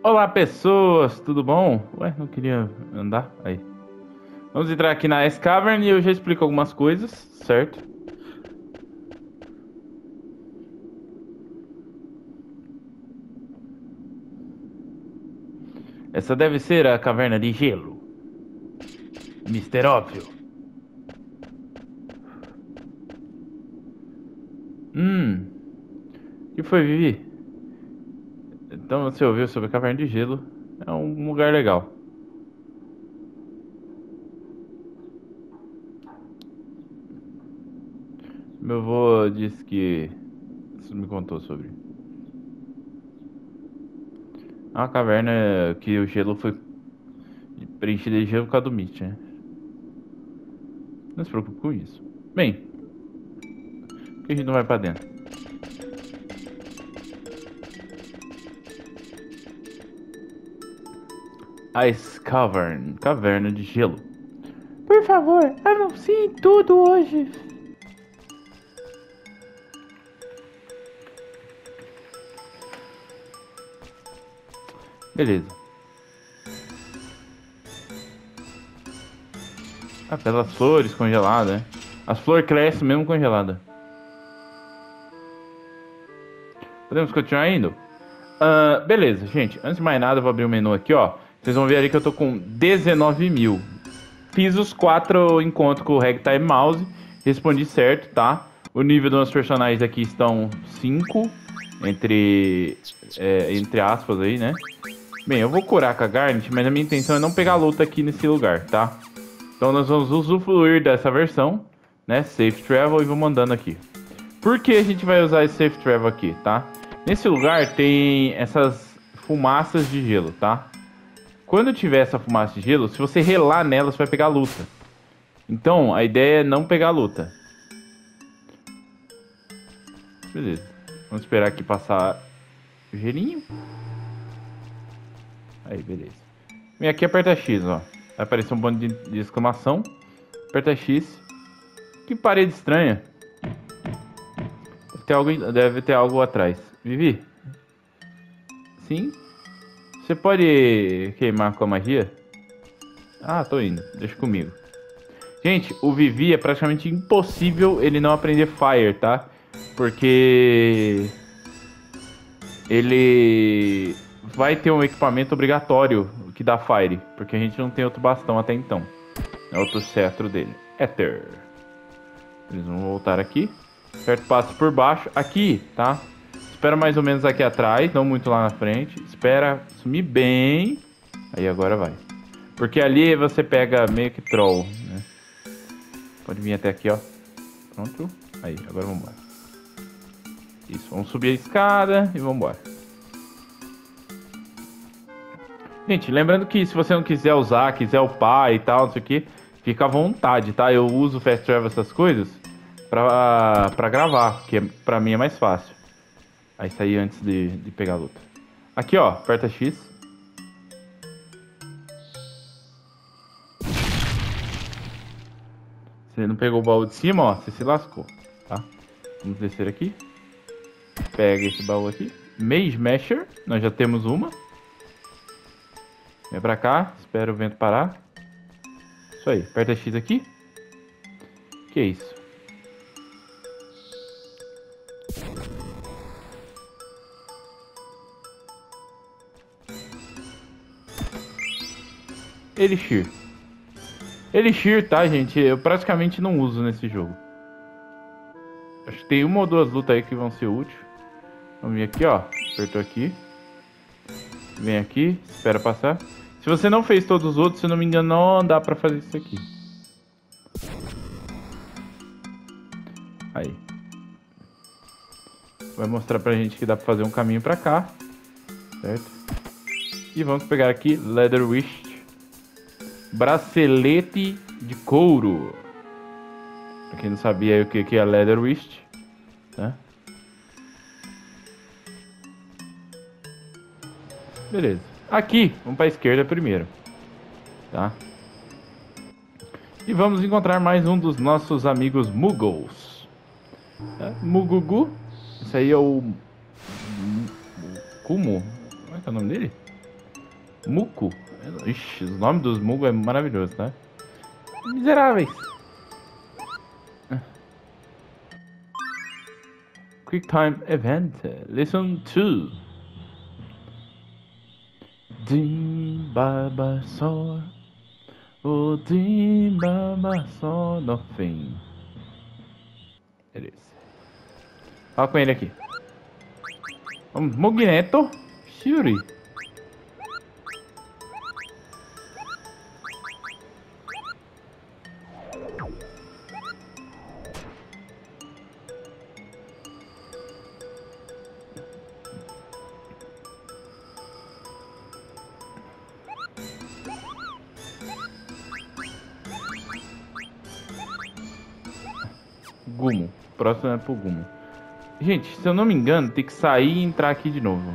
Olá, pessoas, tudo bom? Ué, não queria andar? Aí. Vamos entrar aqui na Ice Cavern e eu já explico algumas coisas, certo? Essa deve ser a caverna de gelo. Mister Óbvio. Hum, o que foi, Vivi? Então você ouviu sobre a caverna de gelo? É um lugar legal. Meu avô disse que... Você me contou sobre. É uma caverna que o gelo foi preenchido de gelo por causa do Mitch, né? Não se preocupe com isso. Bem, por que a gente não vai pra dentro? Ice Cavern, caverna de gelo. Por favor, anuncie tudo hoje. Beleza. Ah, pelas flores congeladas, né? As flores crescem mesmo congelada. Podemos continuar indo? Beleza, gente. Antes de mais nada, eu vou abrir o menu aqui, ó. Vocês vão ver ali que eu tô com 19 mil. Fiz os 4 encontros com o Ragtime Mouse. Respondi certo, tá? O nível dos meus personagens aqui estão 5. Entre aspas aí, né? Bem, eu vou curar com a Garnet, mas a minha intenção é não pegar luta aqui nesse lugar, tá? Então nós vamos usufruir dessa versão, né? Safe Travel e vamos andando aqui. Por que a gente vai usar esse Safe Travel aqui, tá? Nesse lugar tem essas fumaças de gelo, tá? Quando tiver essa fumaça de gelo, se você relar nela, você vai pegar luta. Então, a ideia é não pegar luta. Beleza. Vamos esperar aqui passar o gelinho. Aí, beleza. Vem aqui, aperta X, ó. Vai aparecer um bando de exclamação. Aperta X. Que parede estranha. Deve ter algo atrás. Vivi? Sim? Você pode queimar com a magia? Ah, tô indo. Deixa comigo. Gente, o Vivi é praticamente impossível ele não aprender Fire, tá? Porque... ele vai ter um equipamento obrigatório que dá Fire. Porque a gente não tem outro bastão até então. É outro cetro dele. Ether. Eles vão voltar aqui. Certo, passo por baixo. Aqui, tá? Espera mais ou menos aqui atrás. Não muito lá na frente. Espera sumir bem. Aí agora vai. Porque ali você pega meio que troll, né? Pode vir até aqui, ó. Pronto. Aí, agora vamos embora. Isso, vamos subir a escada e vamos embora. Gente, lembrando que se você não quiser usar, quiser upar e tal, não sei o que, fica à vontade, tá? Eu uso Fast Travel, essas coisas, pra gravar, que pra mim é mais fácil. Aí sair antes de pegar a luta. Aqui, ó, aperta X. Você não pegou o baú de cima, ó, você se lascou, tá? Vamos descer aqui. Pega esse baú aqui. Mage Masher, nós já temos uma. Vem pra cá, espera o vento parar. Isso aí, aperta X aqui. Que isso? Elixir. Elixir, tá, gente? Eu praticamente não uso nesse jogo. Acho que tem uma ou duas lutas aí que vão ser úteis. Vamos vir aqui, ó. Apertou aqui. Vem aqui, espera passar. Se você não fez todos os outros, se não me engano, não dá pra fazer isso aqui. Aí. Vai mostrar pra gente que dá pra fazer um caminho pra cá. Certo? E vamos pegar aqui Leather Wrist. Bracelete de couro. Pra quem não sabia o que é Leather Wrist, tá? Beleza. Aqui, vamos para a esquerda primeiro, tá? E vamos encontrar mais um dos nossos amigos Muggles. Mugugu. Esse aí é o Kumo. Como é que é o nome dele? Muco? Ixi, os nomes dos Mugo é maravilhoso, tá? Miseráveis. Quick Time Event. Listen to. Dim Baba Sor. O Dim Baba Sor. Nothing. Beleza. Fala com ele aqui. Vamos, Mogneto. Shuri. Gumo. Próximo é pro Gumo. Gente, se eu não me engano, tem que sair e entrar aqui de novo.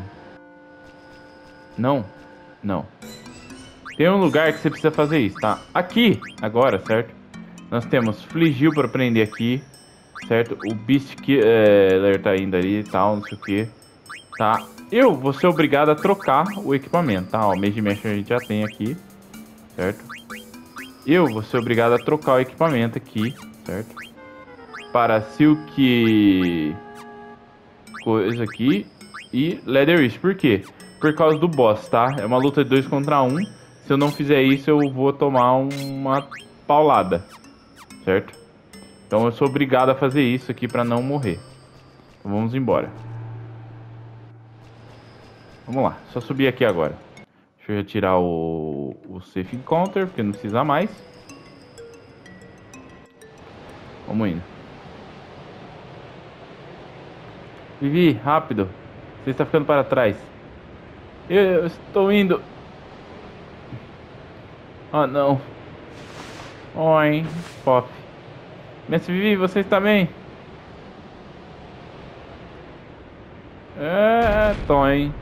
Não? Não. Tem um lugar que você precisa fazer isso, tá? Aqui, agora, certo? Nós temos Fligil pra prender aqui, certo? O Beast Killer tá indo ali e tal, não sei o que. Tá? Eu vou ser obrigado a trocar o equipamento, tá? Ó, o Mage Mesh a gente já tem aqui, certo? Eu vou ser obrigado a trocar o equipamento aqui, certo? Para Silk... coisa aqui e Leatherish. Por quê? Por causa do boss, tá? É uma luta de 2 contra 1. Se eu não fizer isso, eu vou tomar uma paulada, certo? Então eu sou obrigado a fazer isso aqui pra não morrer. Então vamos embora. Vamos lá, só subir aqui agora. Deixa eu retirar o Safe Encounter, porque não precisa mais. Vamos indo. Vivi, rápido. Você está ficando para trás. Eu estou indo. Ah, não. Oi, Pop. Mestre Vivi, você está bem? Tô, hein.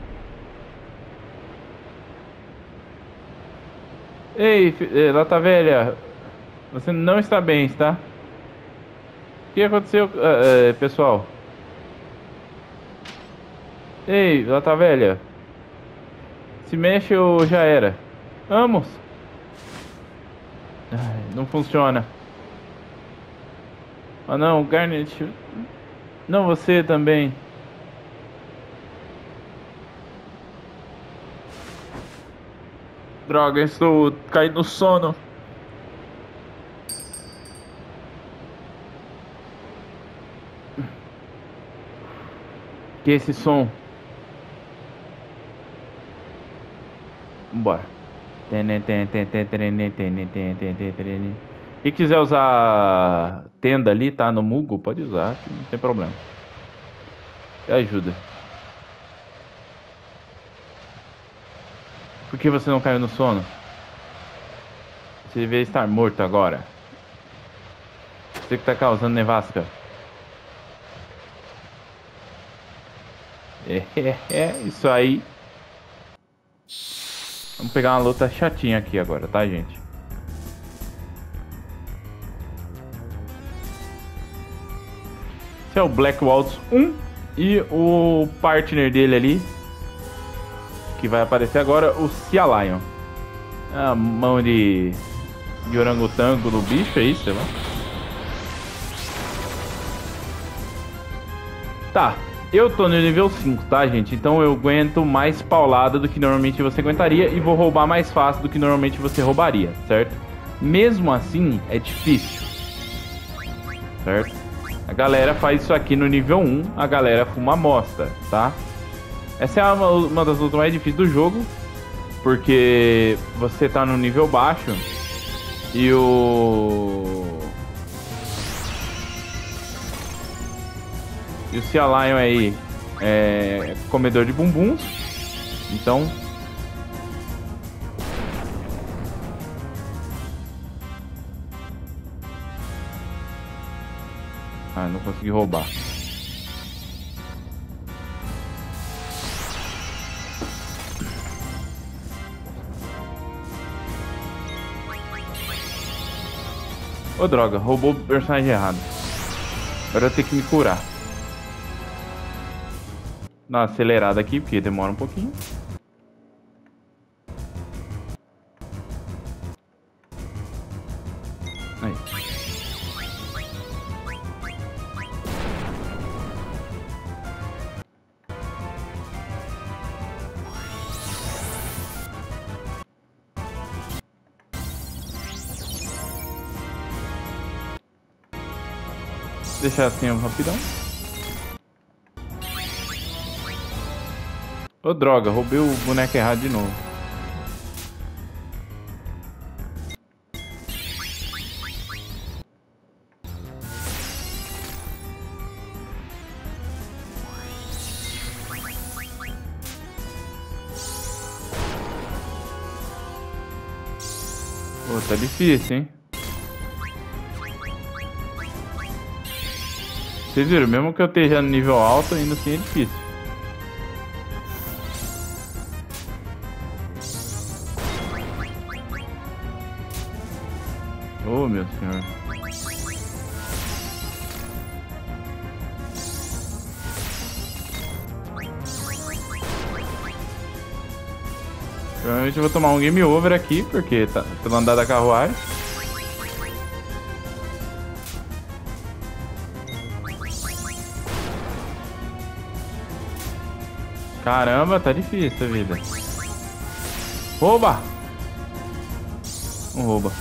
Ei, Lata Velha. Você não está bem, está? O que aconteceu, pessoal? Ei, Lata Velha. Se mexe ou já era? Vamos. Ai, não funciona. Ah não, Garnet. Não, você também. Droga, estou caindo no sono. Que é esse som? Bora. E quiser usar tenda ali, tá? No Mugo, pode usar, não tem problema. Que ajuda. Por que você não caiu no sono? Você deveria estar morto agora. Você que tá causando nevasca. Isso aí. Vamos pegar uma luta chatinha aqui agora, tá, gente? Esse é o Black Waltz 1 e o partner dele ali, que vai aparecer agora, o Cia Lion. A mão de orangotango do bicho, é isso, sei lá. Tá. Eu tô no nível 5, tá, gente? Então eu aguento mais paulada do que normalmente você aguentaria e vou roubar mais fácil do que normalmente você roubaria, certo? Mesmo assim, é difícil, certo? A galera faz isso aqui no nível 1, a galera fuma mosta, tá? Essa é uma das lutas mais difíceis do jogo, porque você tá no nível baixo e o Cia Lion aí é comedor de bumbuns. Então não consegui roubar. Ô droga, roubou o personagem errado. Agora eu tenho que me curar. Dá uma acelerada aqui, porque demora um pouquinho. Deixar assim rapidão. Ô droga, roubei o boneco errado de novo. Pô, tá difícil, hein? Vocês viram, mesmo que eu esteja no nível alto, ainda assim é difícil. Oh, meu senhor. Provavelmente eu vou tomar um game over aqui, porque tá pelo andar da carruagem. Caramba, tá difícil a vida. Rouba! Não rouba.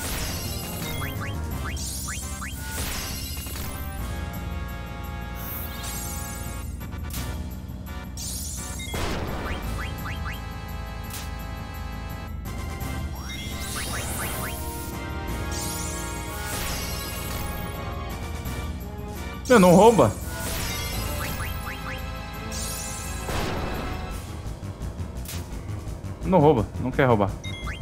Meu, não rouba? Não rouba, não quer roubar.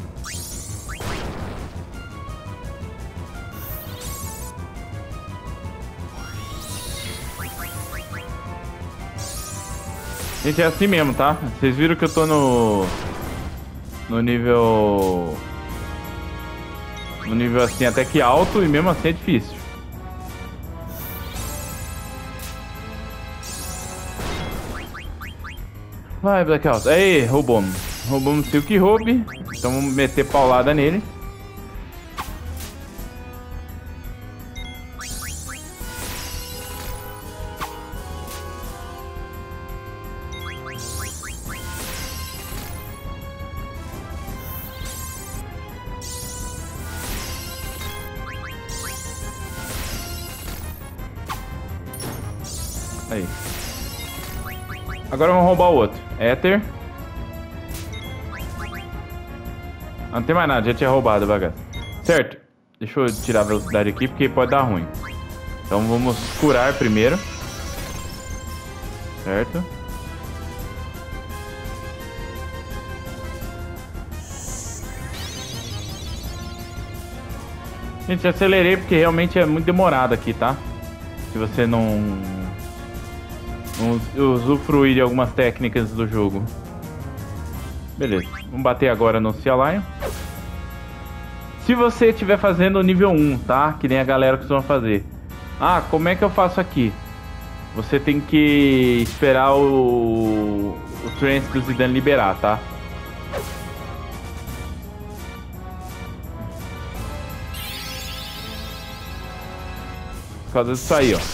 Gente, é assim mesmo, tá? Vocês viram que eu tô no nível assim até que alto e mesmo assim é difícil. Vai, Blackout. Aí, roubamos. Roubamos o Silk Robe. Então vamos meter paulada nele. Aí. Agora vamos roubar o outro. Éter. Não tem mais nada, já tinha roubado a bagaça. Certo. Deixa eu tirar a velocidade aqui, porque pode dar ruim. Então vamos curar primeiro. Certo. Gente, acelerei porque realmente é muito demorado aqui, tá? Se você não usufruir de algumas técnicas do jogo. Beleza, vamos bater agora no Sea Lion. Se você estiver fazendo o nível 1, tá? Que nem a galera costuma fazer. Ah, como é que eu faço aqui? Você tem que esperar o Trance do Zidane liberar, tá? Por causa disso aí, ó.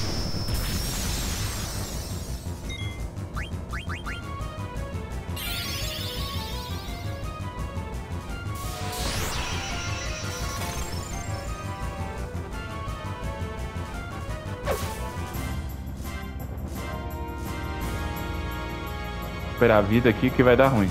Recuperar a vida aqui que vai dar ruim.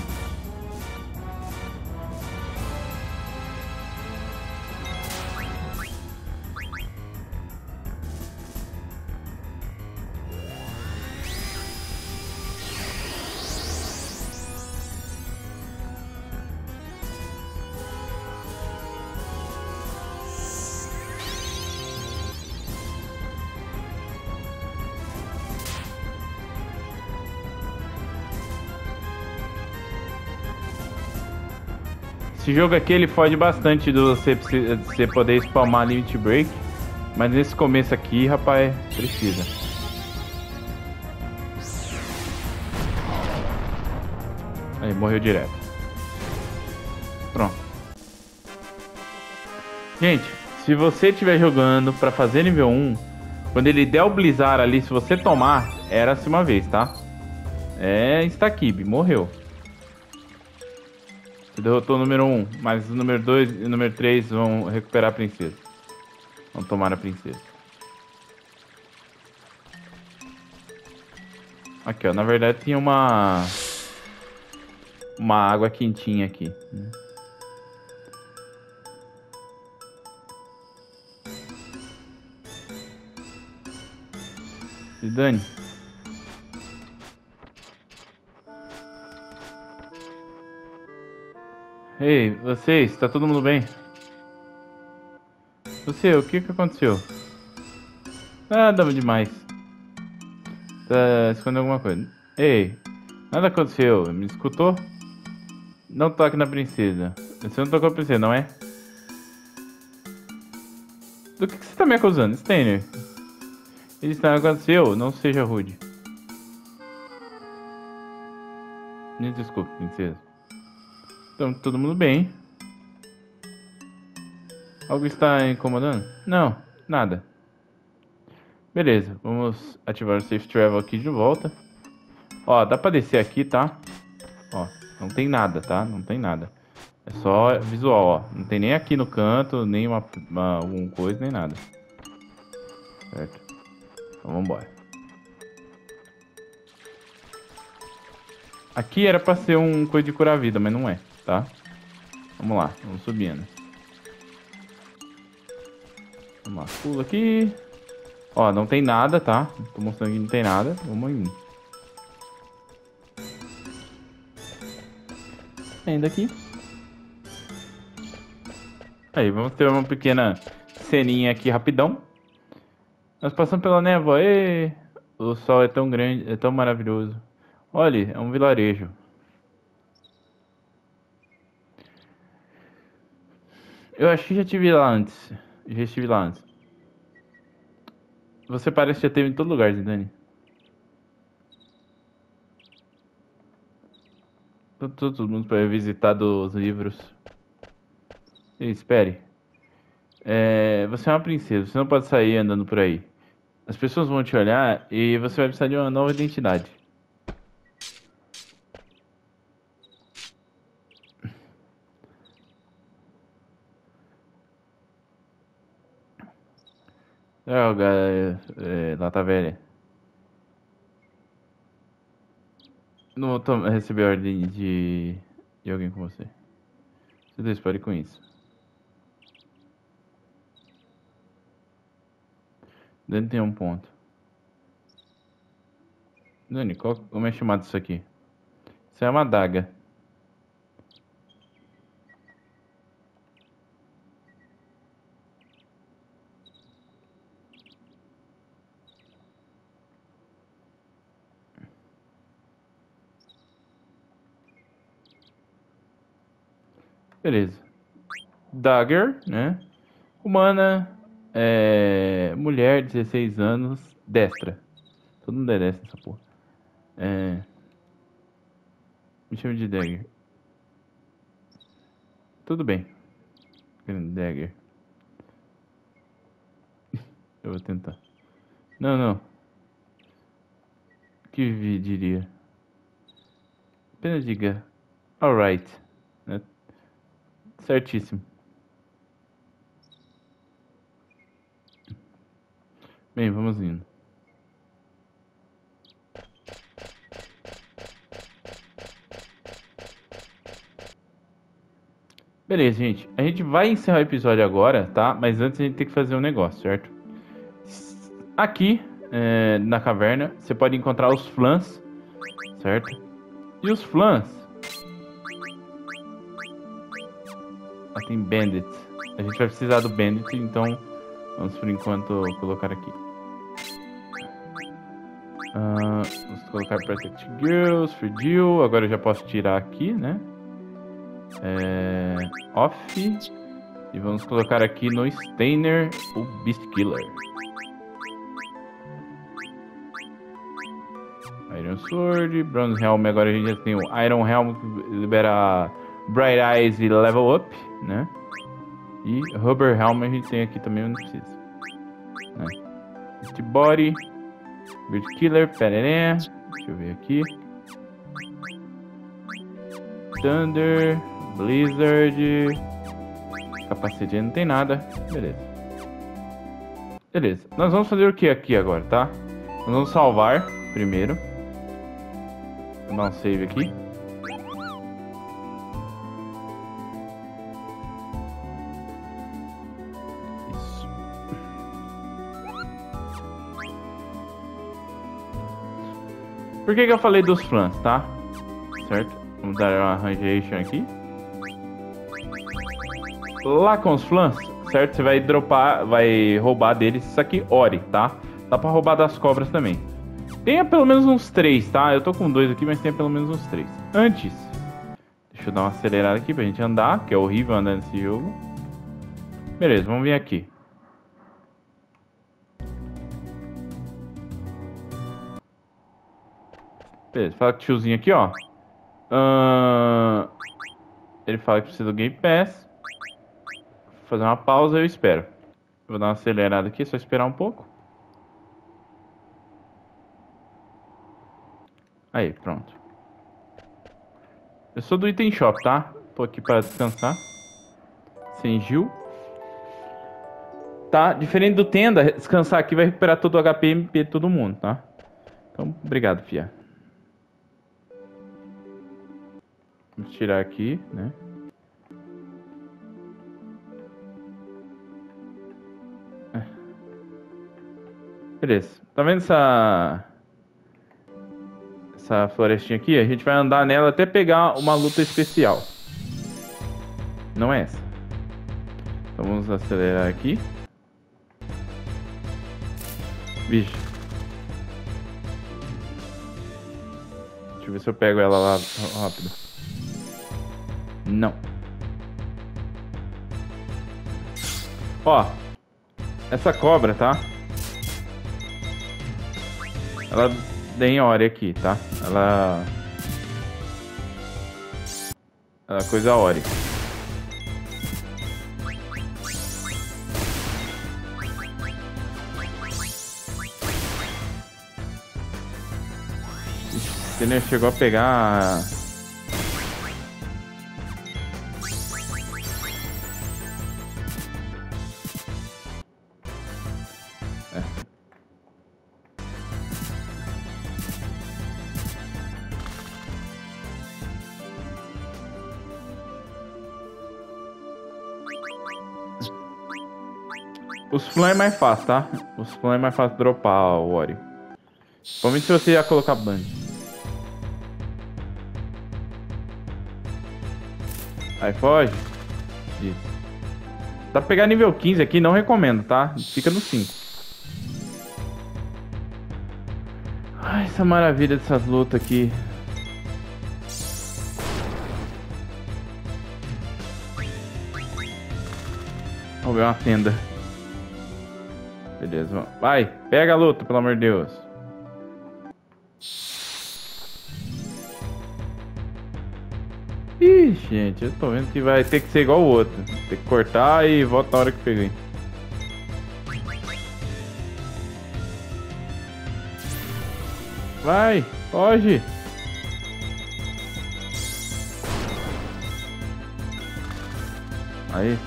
Esse jogo aqui ele foge bastante do você poder spamar Limit Break. Mas nesse começo aqui, rapaz, precisa. Aí, morreu direto. Pronto. Gente, se você estiver jogando pra fazer nível 1, quando ele der o Blizzard ali, se você tomar, era-se uma vez, tá? É Instakib, morreu. Você derrotou o número 1, mas o número 2 e o número 3 vão recuperar a princesa. Vão tomar a princesa. Aqui, ó. Na verdade tinha uma água quentinha aqui. Se dane. Ei, vocês, tá todo mundo bem? Você, o que aconteceu? Nada demais. Tá escondendo alguma coisa. Ei, nada aconteceu. Me escutou? Não toque na princesa. Você não tocou a princesa, não é? Do que você tá me acusando, Steiner? Isso não aconteceu, não seja rude. Me desculpe, princesa. Então, todo mundo bem. Algo está incomodando? Não, nada. Beleza, vamos ativar o Safe Travel aqui de volta. Ó, dá pra descer aqui, tá? Ó, não tem nada, tá? Não tem nada. É só visual, ó. Não tem nem aqui no canto, nem alguma coisa, nem nada. Certo? Então vambora. Aqui era pra ser um coisa de curar a vida, mas não é, tá? Vamos lá, vamos subindo. Vamos lá, pula aqui. Ó, não tem nada, tá? Tô mostrando que não tem nada. Vamos indo. Ainda aqui. Aí, vamos ter uma pequena ceninha aqui rapidão. Nós passamos pela névoa. Ê! O sol é tão grande, é tão maravilhoso. Olha, é um vilarejo. Eu acho que já estive lá antes. Já estive lá antes. Você parece que já esteve em todo lugar, Zidane. Todo mundo para visitar dos livros. Ei, espere. Você é uma princesa, você não pode sair andando por aí. As pessoas vão te olhar e você vai precisar de uma nova identidade. Droga, lata velha. Não vou receber ordem de alguém com você. Você dois, pare com isso. Dani tem um ponto. Dani, como é chamado isso aqui? Isso é uma adaga. Beleza. Dagger, né? Humana, mulher, 16 anos, destra. Todo mundo é destra nessa porra. Me chama de Dagger. Tudo bem. Dagger. Eu vou tentar. Não. Que diria? Apenas diga. Alright. Né? Certíssimo. Bem, vamos indo. Beleza, gente. A gente vai encerrar o episódio agora, tá? Mas antes a gente tem que fazer um negócio, certo? Aqui, na caverna, você pode encontrar os flãs, certo? E os flãs... tem bandits. A gente vai precisar do bandit, então vamos por enquanto colocar aqui. Vamos colocar Protect Girls, Free Deal. Agora eu já posso tirar aqui, né? Off. E vamos colocar aqui no Steiner o Beast Killer. Iron Sword, Bronze Helm. Agora a gente já tem o Iron Helm que libera Bright Eyes e Level Up, né? E Rubber Helm a gente tem aqui também, não precisa, né? Beast Body, Beast Killer, pereré. Deixa eu ver aqui. Thunder, Blizzard, capacete não tem nada, beleza. Nós vamos fazer o que aqui agora, tá? Nós vamos salvar primeiro. Vou dar um save aqui. Isso. Por que eu falei dos flans, tá? Certo? Vamos dar uma arranjation aqui. Lá com os flans, certo? Você vai dropar, vai roubar deles isso aqui, Ori, tá? Dá pra roubar das cobras também. Tenha pelo menos uns 3, tá? Eu tô com 2 aqui, mas tenha pelo menos uns 3. Antes, deixa eu dar uma acelerada aqui pra gente andar, que é horrível andar nesse jogo. Beleza, vamos vir aqui. Beleza, fala com o tiozinho aqui, ó. Ele fala que precisa do Game Pass. Vou fazer uma pausa e eu espero. Vou dar uma acelerada aqui, só esperar um pouco. Aí, pronto. Eu sou do Item Shop, tá? Tô aqui pra descansar. Sem Gil. Tá? Diferente do Tenda, descansar aqui vai recuperar todo o HP e MP de todo mundo, tá? Então, obrigado, fia. Vamos tirar aqui, né? Beleza. Tá vendo essa florestinha aqui? A gente vai andar nela até pegar uma luta especial. Não é essa. Então vamos acelerar aqui. Vixe. Deixa eu ver se eu pego ela lá rápido. Não. Ó. Essa cobra, tá? Ela tem Ori aqui, tá? Ela coisa Ori. Ele chegou a pegar... Os flan é mais fácil, tá? Os flan é mais fácil dropar o Ori. Principalmente se você ia colocar Band. Aí foge. Isso. Dá pra pegar nível 15 aqui, não recomendo, tá? Fica no 5. Ai, essa maravilha dessas lutas aqui. Vamos ver uma tenda. Beleza, vai, pega a luta, pelo amor de Deus. Ih, gente, eu tô vendo que vai ter que ser igual o outro. Tem que cortar e volta na hora que peguei. Vai, foge. Aí.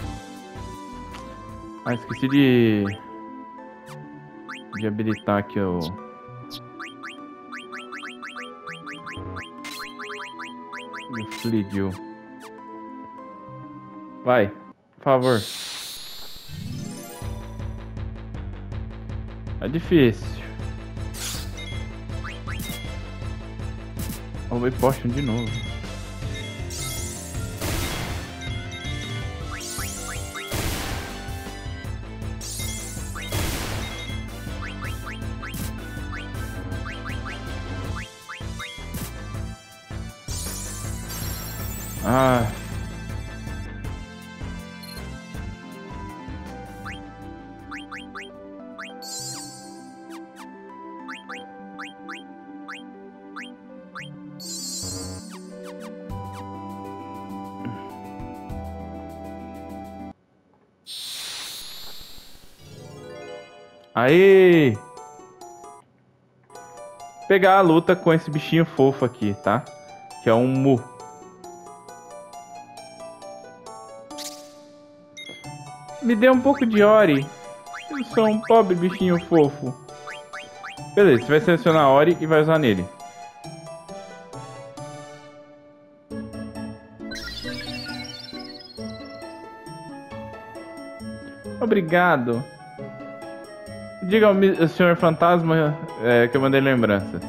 Ah, esqueci de habilitar aqui o... Flidio. Vai, por favor. É difícil. Roubei potion de novo. Ah. Aí. Pegar a luta com esse bichinho fofo aqui, tá? Que é um Mu. Me dê um pouco de Ori. Eu sou um pobre bichinho fofo. Beleza, você vai selecionar Ori e vai usar nele. Obrigado. Diga ao senhor fantasma que eu mandei lembranças.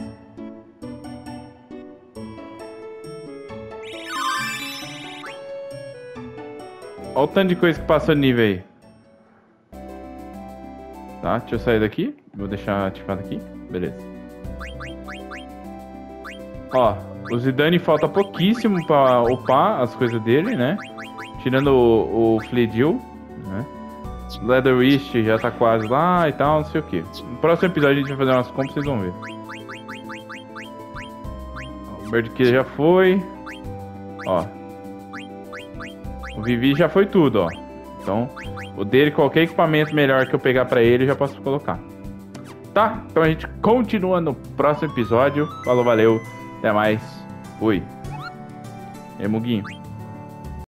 Olha o tanto de coisa que passou nível aí. Tá, deixa eu sair daqui. Vou deixar ativado aqui. Beleza. Ó, o Zidane falta pouquíssimo pra upar as coisas dele, né? Tirando o Fledil, né? Leather Wrist já tá quase lá e tal, não sei o que. No próximo episódio a gente vai fazer umas compras, vocês vão ver. O Birdkiller já foi. Ó. O Vivi já foi tudo, ó. Então, o dele, qualquer equipamento melhor que eu pegar pra ele, eu já posso colocar. Tá? Então a gente continua no próximo episódio. Falou, valeu. Até mais. Fui. E aí, Muguinho.